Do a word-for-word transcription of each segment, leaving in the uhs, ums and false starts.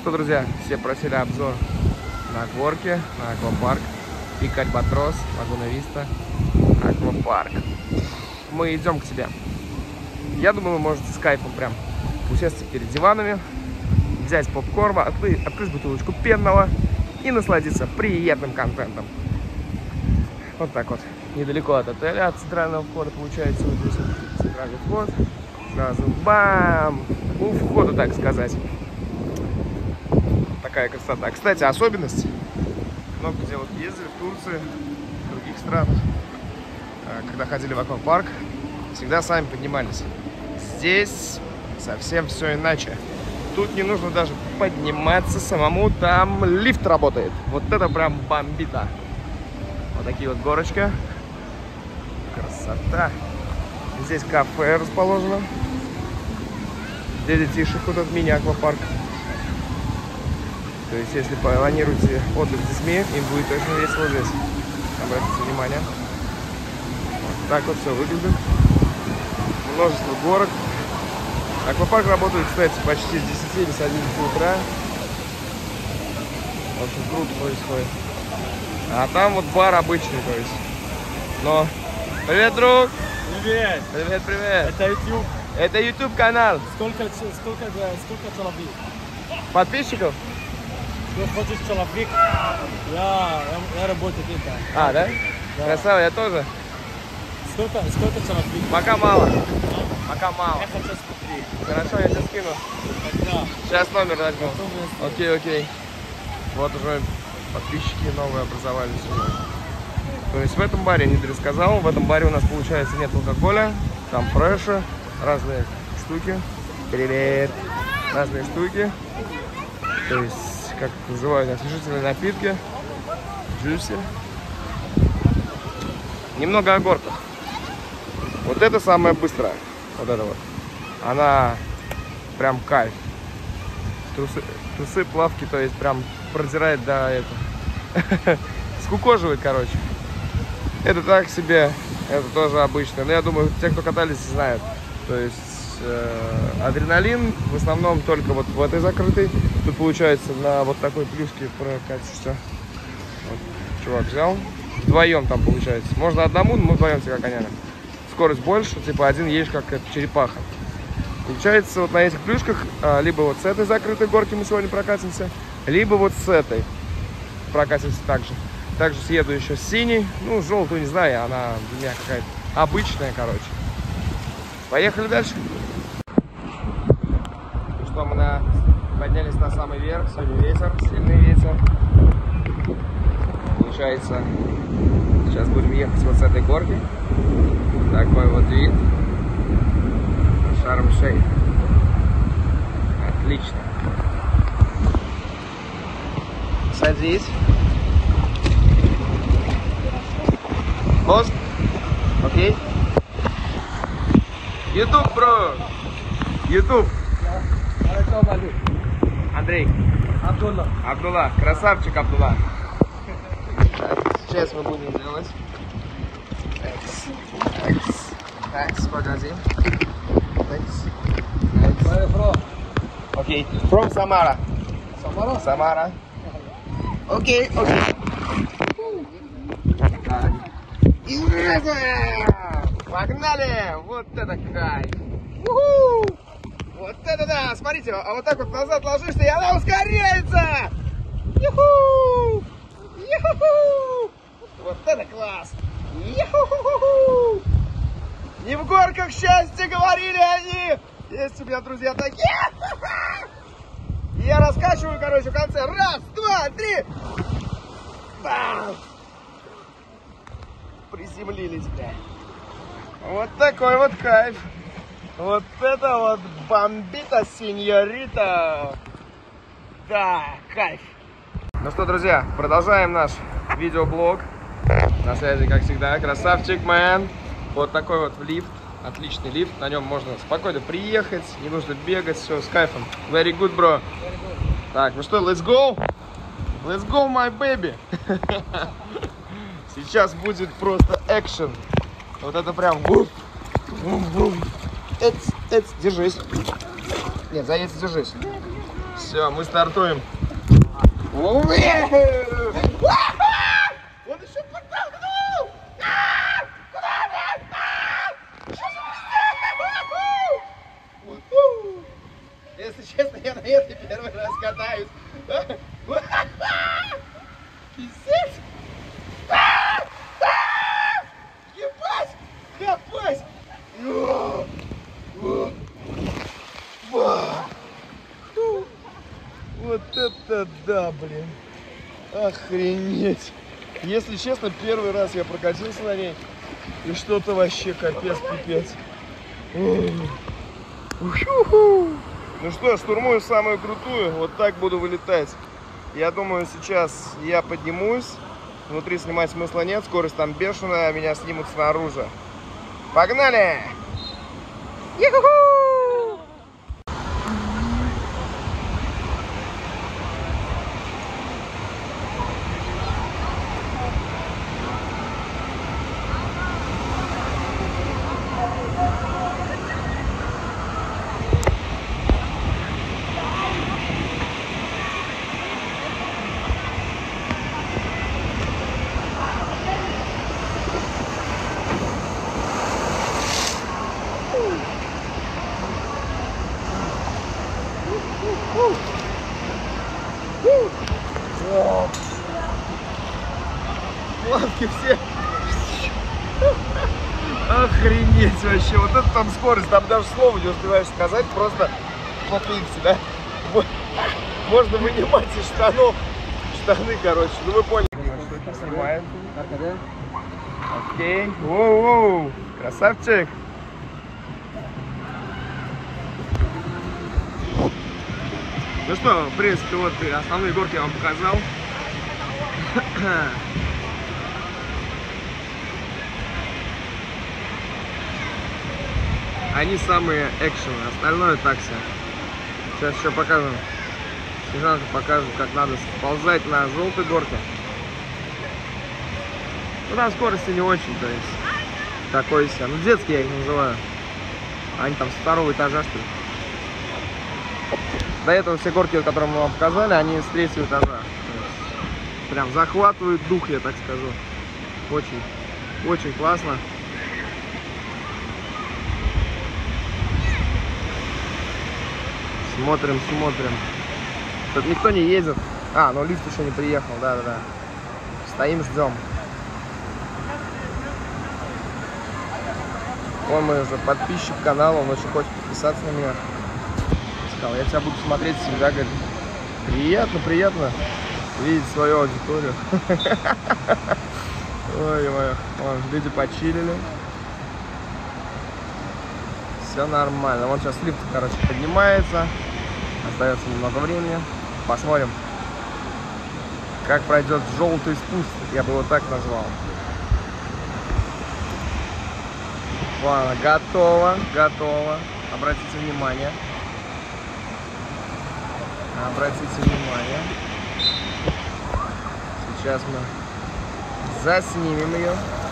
что, друзья, все просили обзор на горки, на аквапарк. Пик Альбатрос, Лагуна Виста, аквапарк. Мы идем к тебе. Я думаю, вы можете с кайфом прям усесться перед диванами, взять попкорна, открыть, открыть бутылочку пенного и насладиться приятным контентом. Вот так вот. Недалеко от отеля, от центрального входа получается. Вот здесь вот центральный вход. Сразу бам! У входа, так сказать. Такая красота. Кстати, особенность. Много где вот ездили в Турции, в других странах, когда ходили в аквапарк, всегда сами поднимались. Здесь совсем все иначе. Тут не нужно даже подниматься самому, там лифт работает. Вот это прям бомбита. Вот такие вот горочки. Красота. Здесь кафе расположено. Для детишек вот этот мини-аквапарк. То есть, если планируете отдых с детьми, им будет точно весело здесь. Обратите внимание. Вот так вот все выглядит. Множество горок. Аквапарк работает, кстати, почти с десяти или с одиннадцати утра. Очень круто происходит. А там вот бар обычный, то есть. Но... Привет, друг! Привет! Привет, привет! Это YouTube. Это YouTube канал. Сколько, сколько, сколько человек? Подписчиков? Хочешь человек? Я, я, я работаю где-то. А, да? Да. Красава, я тоже. Сколько, сколько человек? Пока мало. А? Пока мало. Я хочу смотреть. Хорошо, я сейчас скину. Тогда. Сейчас номер возьму. Окей, окей. Вот уже подписчики новые образовались. То есть в этом баре, не рассказал, в этом баре у нас получается нет алкоголя, там фреша, разные штуки. Привет! Разные штуки. То есть, как называют, освежительные напитки. Джуси. Немного о горках. Вот это самое быстрое. Вот это вот. Она прям кайф. Трусы, трусы, плавки, то есть прям продирает до этого. Скукоживает, короче. Это так себе, это тоже обычно. Но я думаю, те, кто катались, знают. То есть э, адреналин в основном только вот в этой закрытой. Тут получается на вот такой плюшке прокатишься. Вот, чувак взял. Вдвоем там получается. Можно одному, но мы вдвоем как конями. Скорость больше, типа один едешь как черепаха. Получается вот на этих плюшках, а, либо вот с этой закрытой горки мы сегодня прокатимся, либо вот с этой прокатимся также. Также съеду еще с синей, ну желтую не знаю, она для меня какая-то обычная, короче. Поехали дальше. Ну что, мы на... поднялись на самый верх, сегодня ветер, сильный ветер. Получается, сейчас будем ехать вот с этой горки. Такой вот вид. Шарм-Шейх. Отлично. Садись. Мост. Окей. YouTube, бро. YouTube. Андрей. Абдулла. Абдулла. Красавчик, Абдулла. Сейчас мы будем делать. Такс, погоди. Окей. From Samara. Самара? Самара. Окей, окей. Так. И погнали! Вот это кайф! У-ху! Вот это да! Смотрите, а вот так вот назад ложишься, и она ускоряется! Ю-ху! Ю-ху! Вот это класс! Ю-ху-ху-ху! Не в горках счастья, говорили они! Есть у меня друзья такие! И я раскачиваю, короче, в конце. Раз, два, три! Бам! Приземлились, бля. Вот такой вот кайф. Вот это вот бомбита, сеньорита. Да, кайф. Ну что, друзья, продолжаем наш видеоблог. На связи, как всегда, красавчик, мэн. Вот такой вот лифт. Отличный лифт. На нем можно спокойно приехать. Не нужно бегать. Все, с кайфом. Very good, bro. Так, ну что, let's go. Let's go, my baby. Сейчас будет просто экшен. Вот это прям... Эц, эц, держись. Нет, заяц, держись. Все, мы стартуем. Он еще подтолкнул! Если честно, я на этой первый раз катаюсь. Пиздец! Ебать! Капать! Вот это да, блин. Охренеть. Если честно, первый раз я прокатился на ней. И что-то вообще капец-пипец. Ну что, штурмую самую крутую. Вот так буду вылетать. Я думаю, сейчас я поднимусь. Внутри снимать смысла нет. Скорость там бешеная. Меня снимут снаружи. Погнали! Ю-ху-ху! Плавки все. Охренеть вообще. Вот это там скорость. Там даже слова не успеваешь сказать. Просто по пиксе, да? Можно вынимать из штанов. Штаны, короче. Ну вы поняли. Что это снимаем? Окей. Воу-воу. Красавчик. Ну что, в принципе, вот основные горки я вам показал. Они самые экшены, остальное так все. Сейчас еще покажем. Снежанка покажет, как надо сползать на желтой горке. Ну там скорости не очень, то есть такой себе. Ну детские я их называю. Они там с второго этажа, что ли. До этого все горки, которые мы вам показали, они с третьего этажа. Прям захватывают дух, я так скажу. Очень, очень классно. Смотрим, смотрим. Тут никто не едет. А, ну лифт еще не приехал, да-да-да. Стоим, ждем. Вон мой уже подписчик канала, он очень хочет подписаться на меня. Сказал, я тебя буду смотреть всегда, говорит. Приятно, приятно видеть свою аудиторию. Ой, ой, вон, люди почилили. Все нормально. Вот сейчас лифт, короче, поднимается. Остается немного времени. Посмотрим, как пройдет желтый спуск. Я бы его так назвал. Ладно, готово, готово. Обратите внимание. Обратите внимание. Сейчас мы заснимем ее.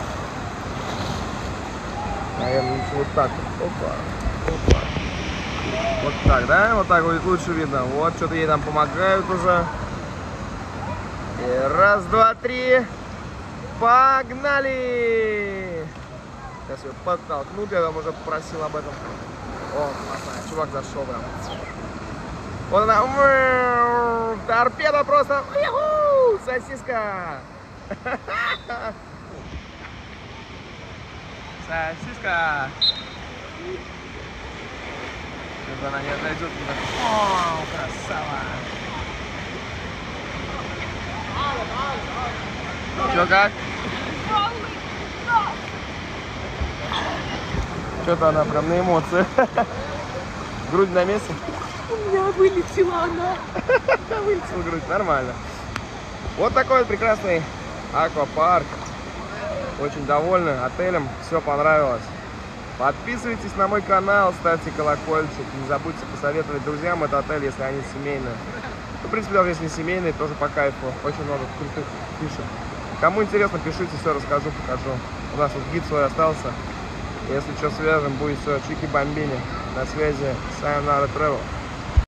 Наверное, вот так вот. Опа. Опа. Вот так, да? Вот так будет лучше видно. Вот, что-то ей там помогают уже. И раз, два, три. Погнали! Сейчас ее подтолкнут. Я там уже попросил об этом. О, классно. Чувак зашел прям. Вот она. Торпеда просто. Ю-ху! Сосиска. Сосиска. Сейчас она не отойдет. О, красава. Че как? Что-то она прям на эмоциях. Грудь на месте. У меня вылетела она. Вылетела грудь, нормально. Вот такой вот прекрасный аквапарк. Очень довольны отелем, все понравилось. Подписывайтесь на мой канал, ставьте колокольчик. Не забудьте посоветовать друзьям этот отель, если они семейные. Ну, в принципе, даже если не семейные, тоже по кайфу. Очень много крутых фишек. Кому интересно, пишите, все расскажу, покажу. У нас вот гид свой остался. Если что, свяжем, будет все чики-бомбини. На связи Sayonara Travel.